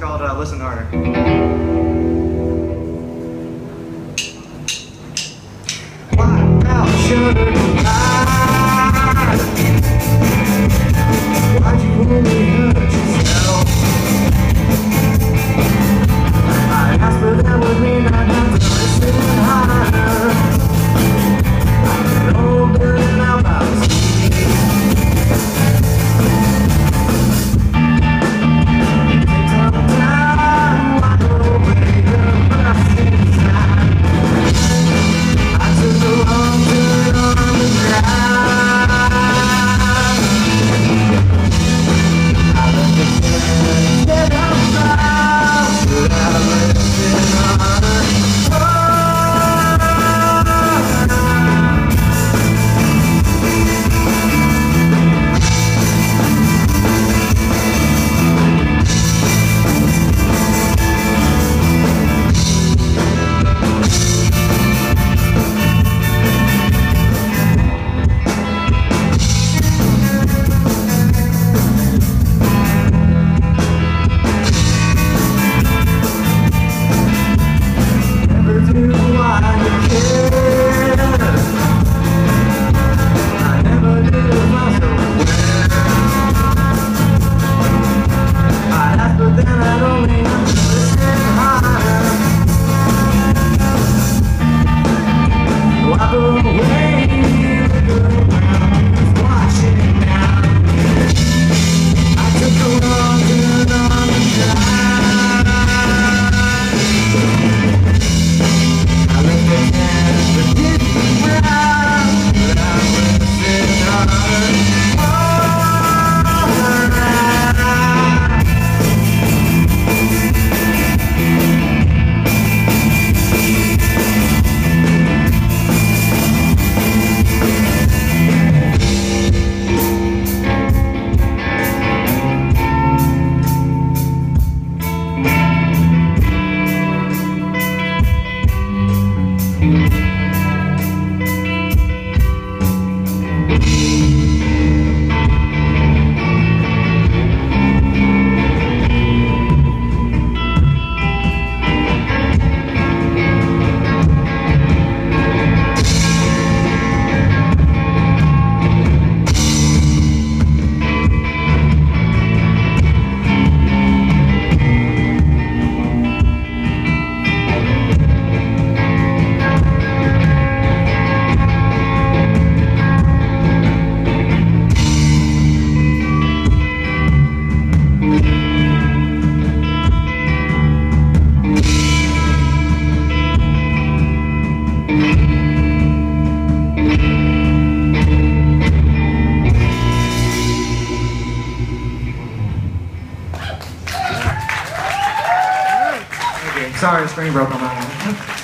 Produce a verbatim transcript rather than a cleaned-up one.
called uh, Listen Harder. Why now should I? Why'd you only hurt yourself? I asked, but that would mean I'd have to listen harder. I know good enough about Sorry, screen broke on that one.